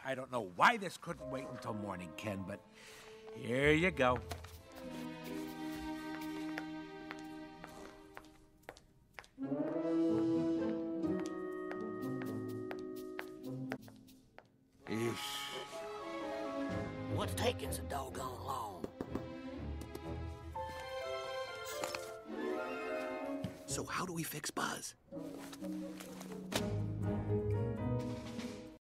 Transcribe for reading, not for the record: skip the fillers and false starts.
I don't know why this couldn't wait until morning, Ken, but here you go. What's taking so doggone long? So how do we fix Buzz?